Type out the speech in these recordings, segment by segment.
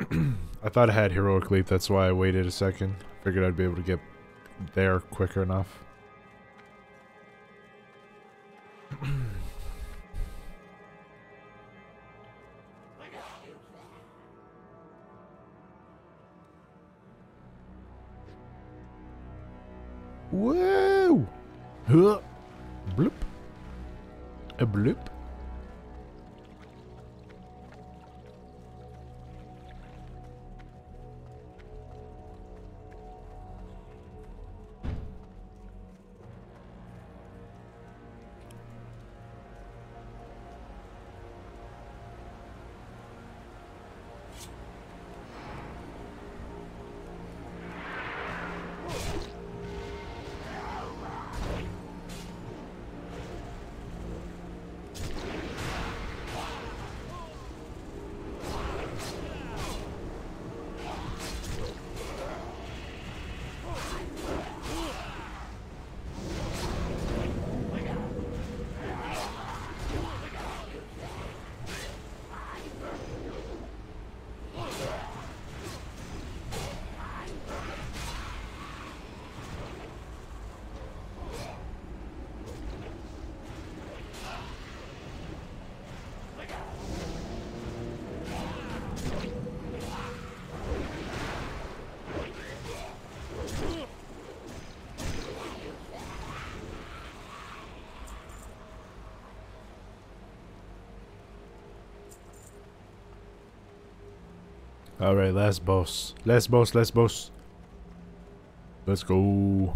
I thought I had heroic leap, that's why I waited a second. Figured I'd be able to get there quicker enough. Whoa! Huh. Bloop. A bloop. Alright, last boss. Last boss, last boss. Let's go.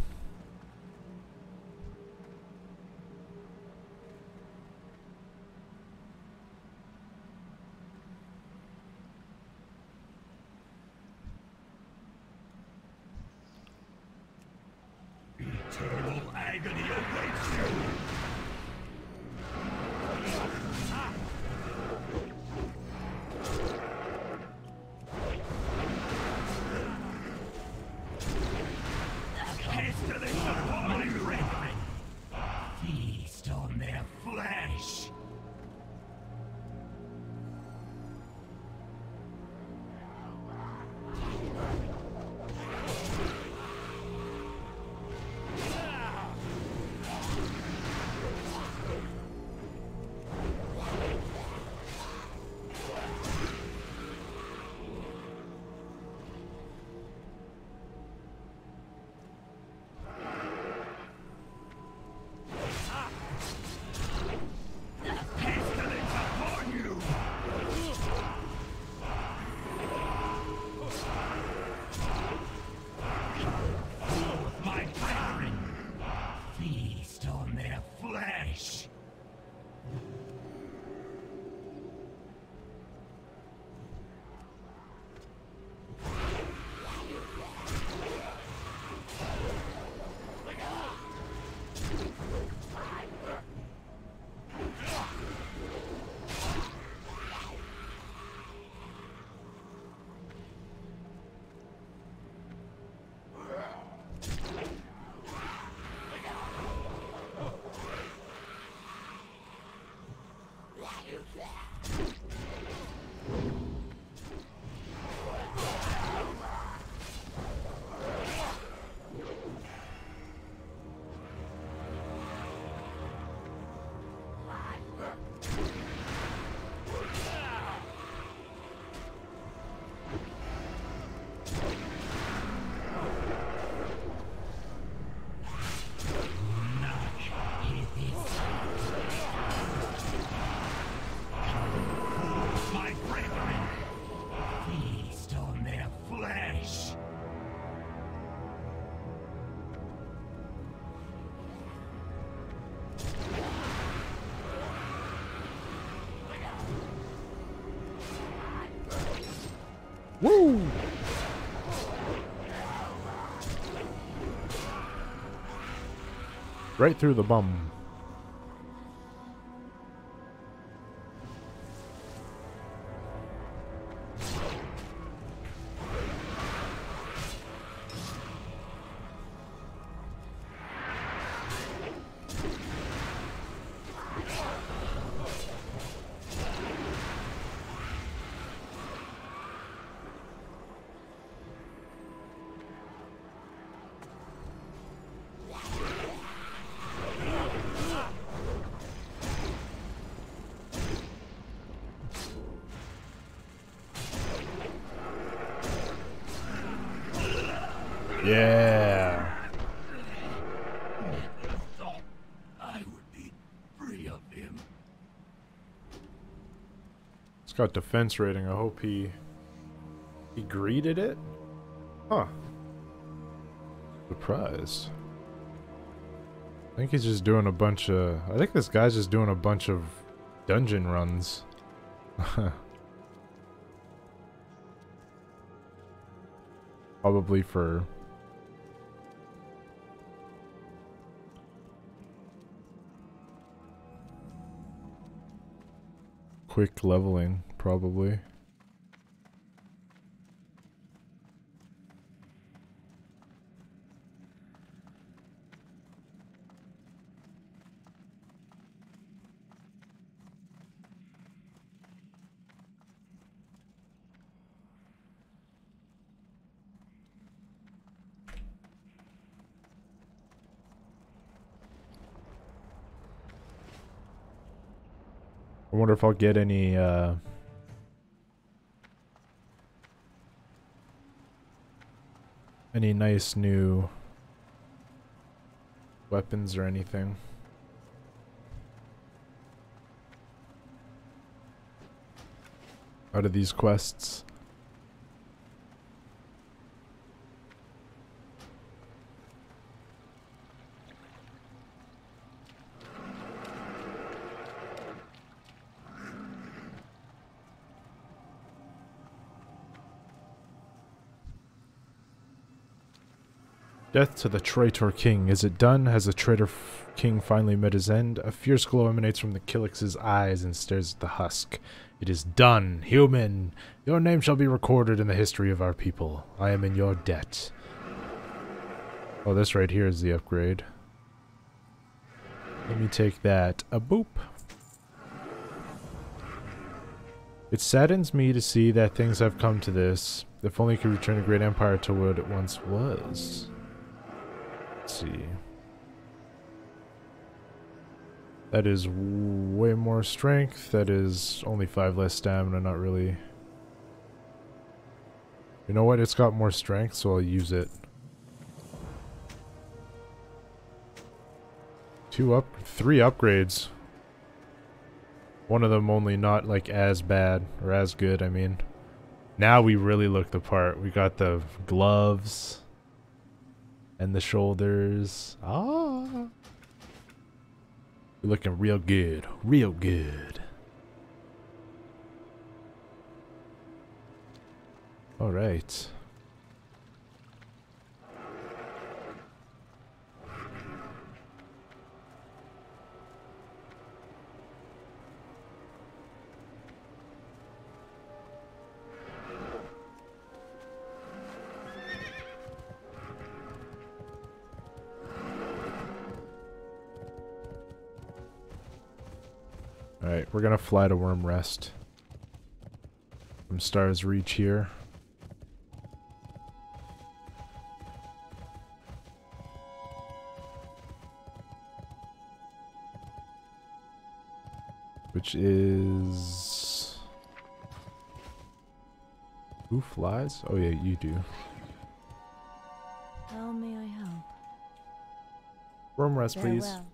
Eternal agony awaits you. Pestilence upon my brethren. Feast on their flesh. Woo! Right through the bum. Yeah. Never thought I would be free of him. It's got defense rating. I hope he greeted it. Huh. Surprised. I think he's just doing a bunch of... I think this guy's just doing a bunch of dungeon runs. Probably for... quick leveling, probably. I wonder if I'll get any nice new weapons or anything out of these quests. Death to the traitor king. Is it done? Has the traitor king finally met his end? A fierce glow emanates from the Kilix's eyes and stares at the husk. It is done. Human, your name shall be recorded in the history of our people. I am in your debt. Oh, this right here is the upgrade. Let me take that. A boop. It saddens me to see that things have come to this. If only it could return the great empire to what it once was. Let's see. That is way more strength. That is only 5 less stamina, not really. You know what? It's got more strength, so I'll use it. 3 upgrades. One of them only not like as bad or as good, I mean. Now we really look the part. We got the gloves and the shoulders. Ah. We're looking real good. Real good. All right. Alright, we're gonna fly to Worm Rest. From Star's Reach here. Which is... Who flies? Oh yeah, you do. How may I help? Worm Rest, please. Farewell.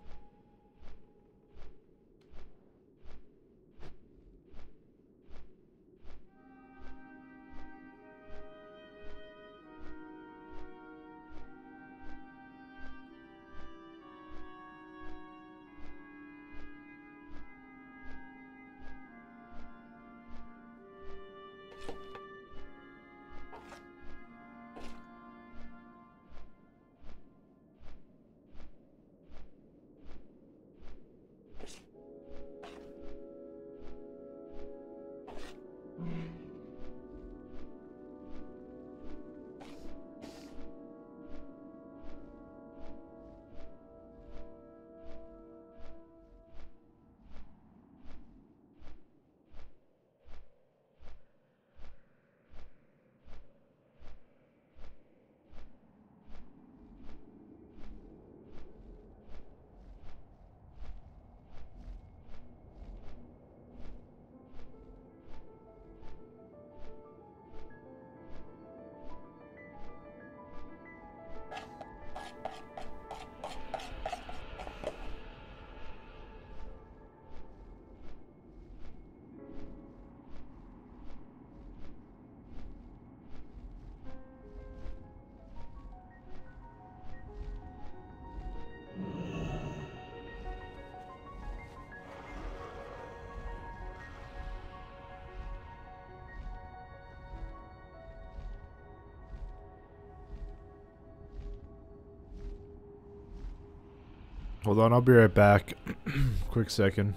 Hold on, I'll be right back. Quick second.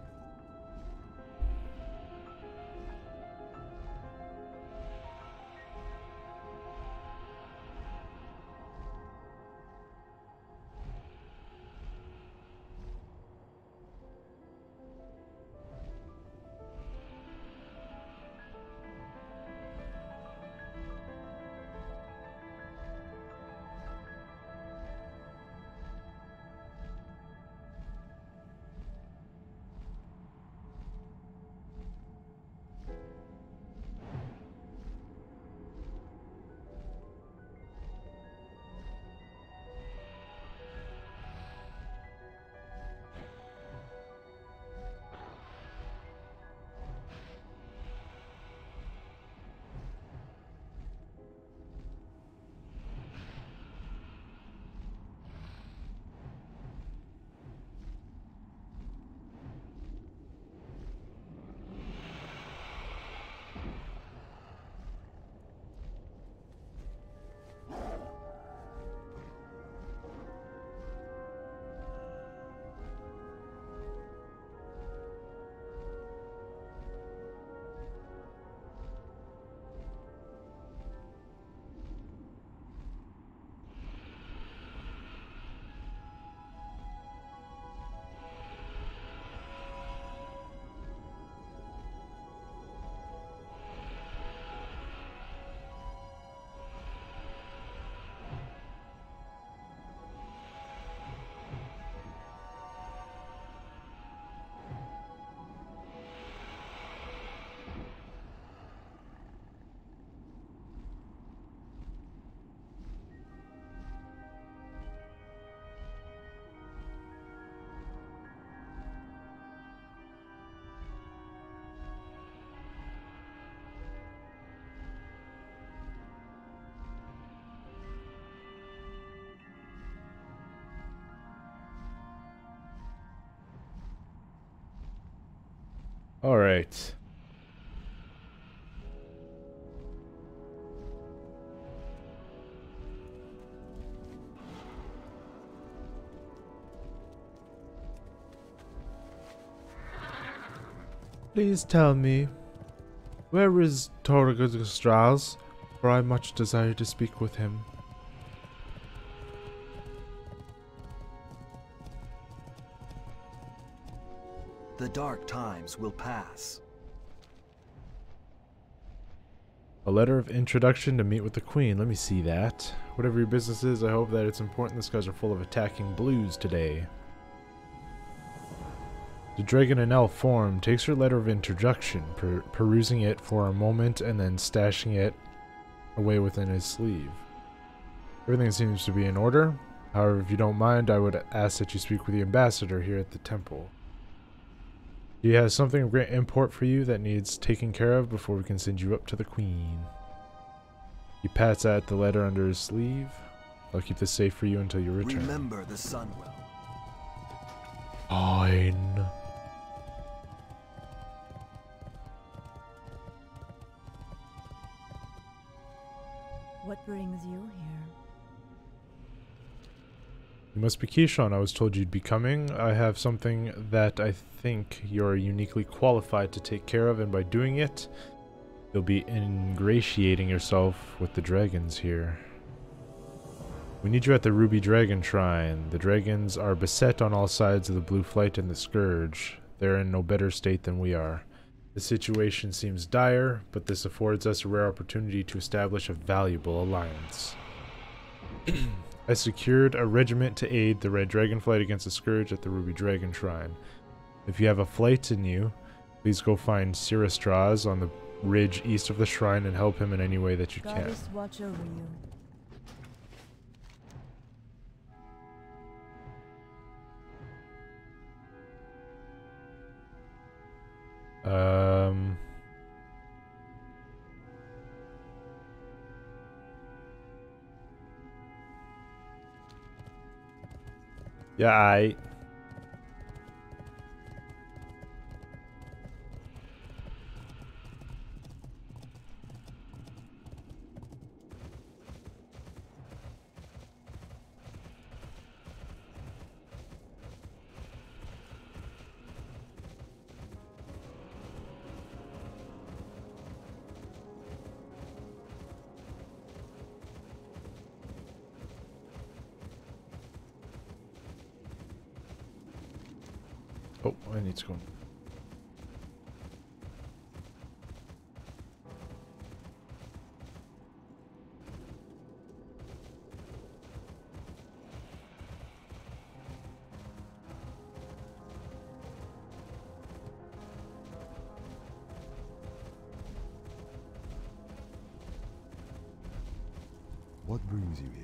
All right. Please tell me, where is Torgastras? For I much desire to speak with him. The dark times will pass. A letter of introduction to meet with the Queen. Let me see that. Whatever your business is, I hope that it's important. These guys are full of attacking blues today. The dragon in elf form takes her letter of introduction, perusing it for a moment and then stashing it away within his sleeve. Everything seems to be in order. However, if you don't mind, I would ask that you speak with the ambassador here at the temple. He has something of great import for you that needs taking care of before we can send you up to the Queen. He pats at the letter under his sleeve. I'll keep this safe for you until you return. Remember the sun will. Fine. What brings you here? You must be Keyshawn. I was told you'd be coming. I have something that I think you're uniquely qualified to take care of, and by doing it, you'll be ingratiating yourself with the dragons here. We need you at the Ruby Dragon Shrine. The dragons are beset on all sides of the Blue Flight and the Scourge. They're in no better state than we are. The situation seems dire, but this affords us a rare opportunity to establish a valuable alliance. I secured a regiment to aid the Red Dragon fight against the Scourge at the Ruby Dragon Shrine. If you have a flight in you, please go find Sirastraz on the ridge east of the shrine and help him in any way that you can. Goddess watch over you. Yeah, Oh, I need to go. What brings you here?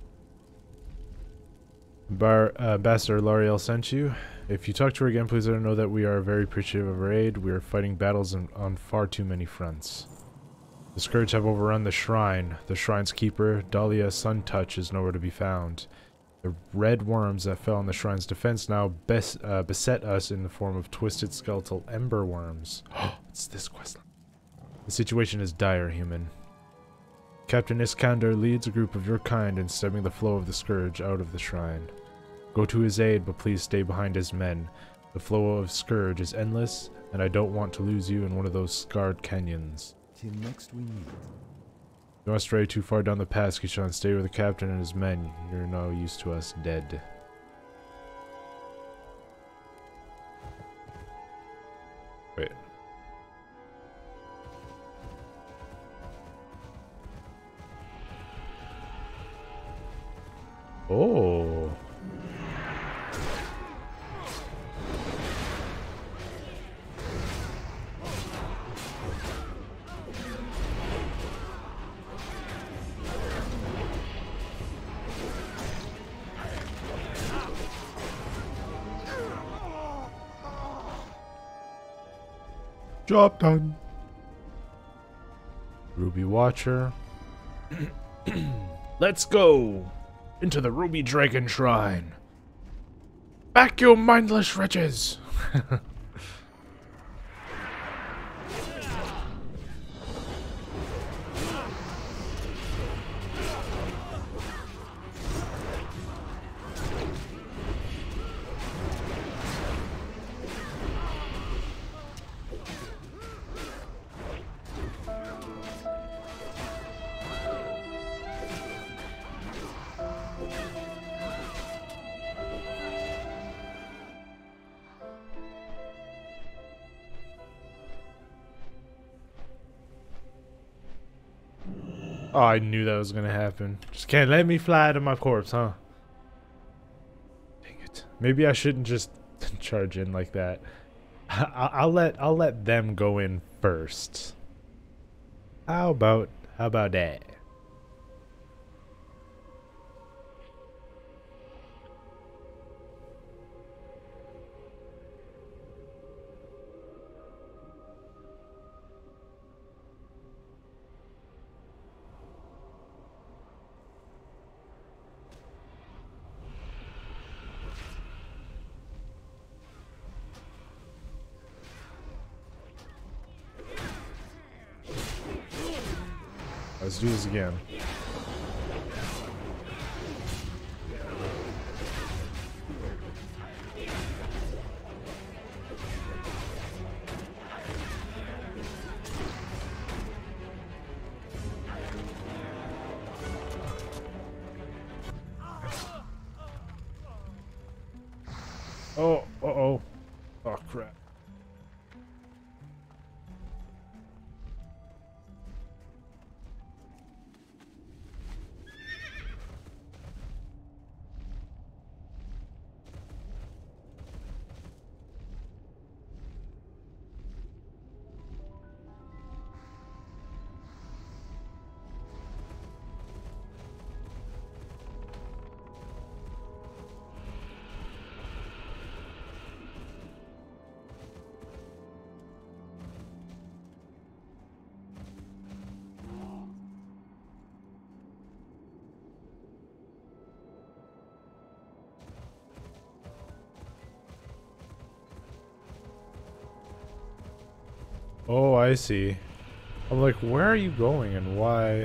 Ambassador L'Oreal sent you. If you talk to her again, please let her know that we are very appreciative of her aid. We are fighting battles on far too many fronts. The Scourge have overrun the shrine. The shrine's keeper, Dahlia Suntouch, is nowhere to be found. The red worms that fell on the shrine's defense now beset us in the form of twisted skeletal ember worms. It's this quest. The situation is dire, human. Captain Iskander leads a group of your kind in stemming the flow of the Scourge out of the shrine. Go to his aid, but please stay behind his men. The flow of Scourge is endless, and I don't want to lose you in one of those scarred canyons. Till next we meet. You must stray too far down the path, Kishan. Stay with the captain and his men. You're no use to us dead. Wait. Oh. Job done. Ruby Watcher. Let's go into the Ruby Dragon Shrine. Back, you mindless wretches! Oh, I knew that was gonna happen. Just can't let me fly to my corpse, huh? Dang it. Maybe I shouldn't just charge in like that. I'll let them go in first. How about that? Let's do this again. Oh, uh-oh. Oh, crap. Oh, I see. I'm like, where are you going and why?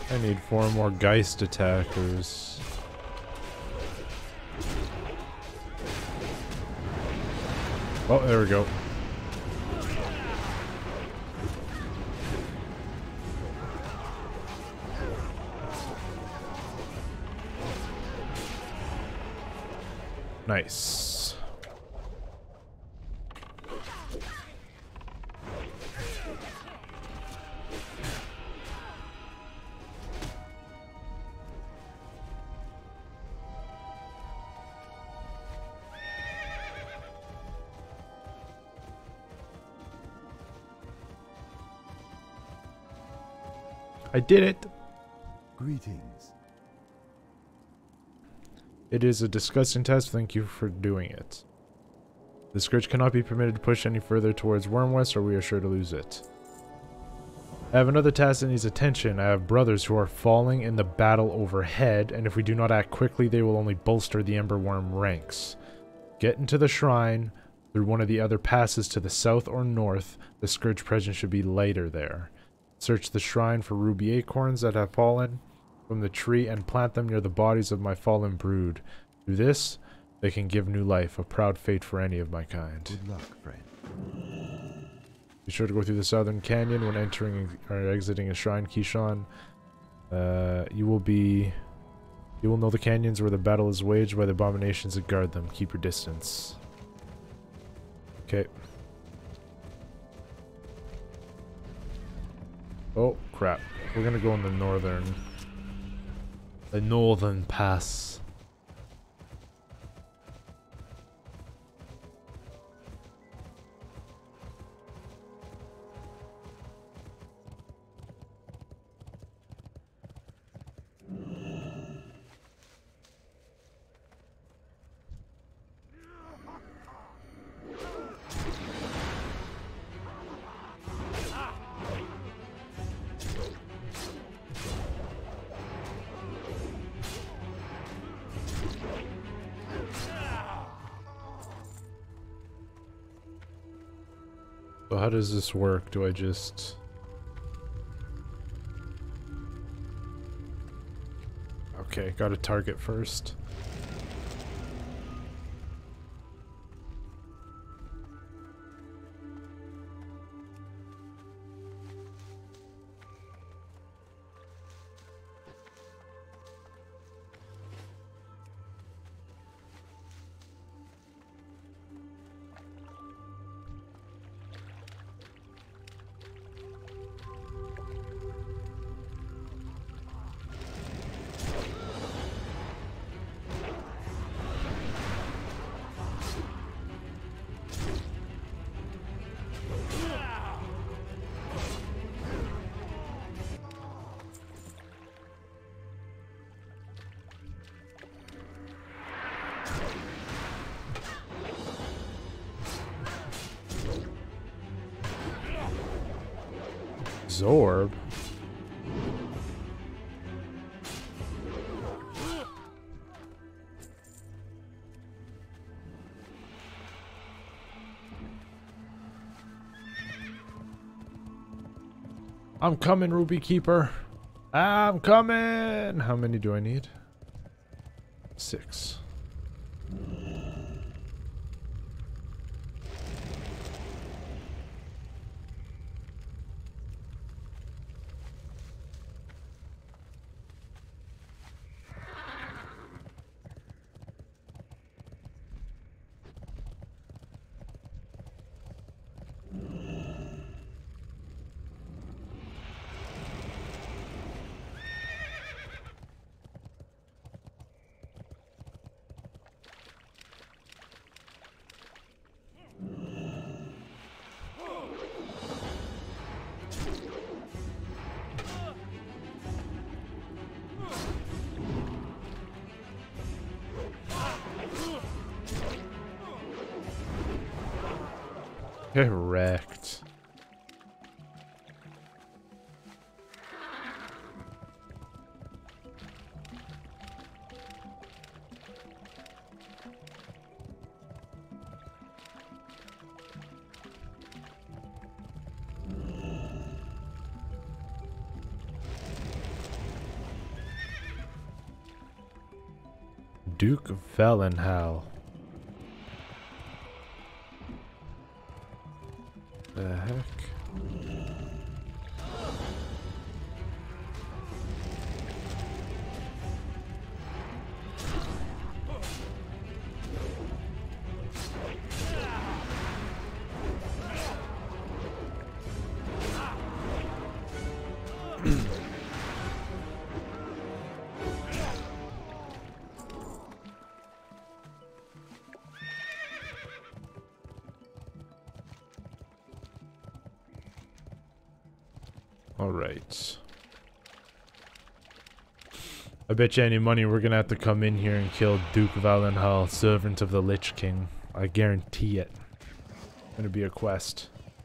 I need 4 more Geist attackers. Oh, there we go. Nice. I did it! Greetings. It is a disgusting test. Thank you for doing it. The Scourge cannot be permitted to push any further towards Wormwest or we are sure to lose it. I have another task that needs attention. I have brothers who are falling in the battle overhead, and if we do not act quickly, they will only bolster the Emberworm ranks. Get into the shrine through one of the other passes to the south or north. The Scourge presence should be later there. Search the shrine for ruby acorns that have fallen from the tree and plant them near the bodies of my fallen brood. Do this, they can give new life, a proud fate for any of my kind. Good luck, friend. Be sure to go through the southern canyon when entering or exiting a shrine, Keyshawn. You will know the canyons where the battle is waged by the abominations that guard them. Keep your distance. Okay. Oh, crap. We're gonna go in the northern pass. So how does this work? Do I just... Okay, gotta target first. Zorb? I'm coming, Ruby Keeper. I'm coming! How many do I need? 6. Correct. Duke Valenhal. The heck? Alright. I bet you any money we're gonna have to come in here and kill Duke Valenhal, servant of the Lich King. I guarantee it. It's gonna be a quest.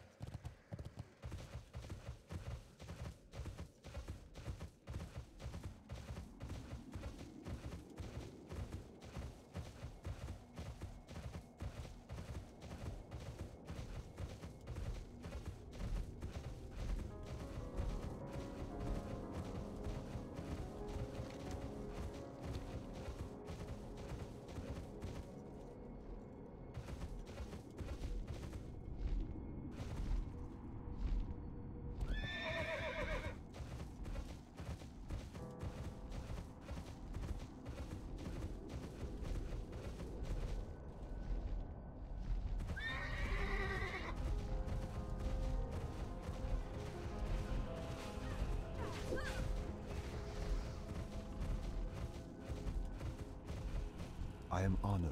I am honored.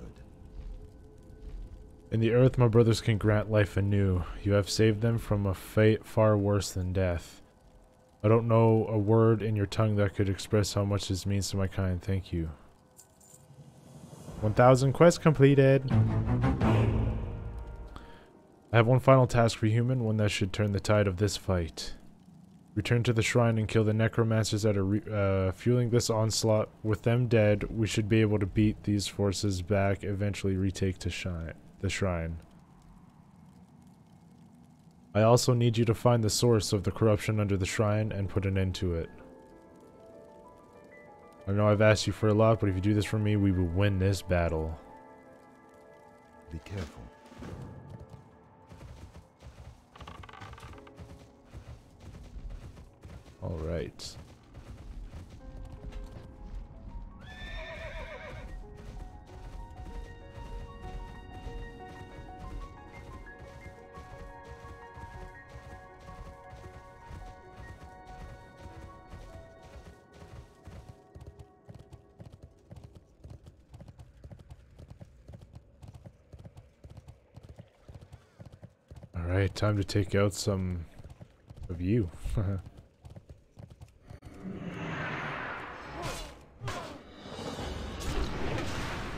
In the earth, my brothers can grant life anew. You have saved them from a fate far worse than death. I don't know a word in your tongue that could express how much this means to my kind. Thank you. 1,000 quests completed. I have one final task for human, one that should turn the tide of this fight. Return to the shrine and kill the necromancers that are fueling this onslaught. With them dead, we should be able to beat these forces back, eventually retake the shrine. I also need you to find the source of the corruption under the shrine and put an end to it. I know I've asked you for a lot, but if you do this for me, we will win this battle. Be careful. All right. All right, time to take out some of you.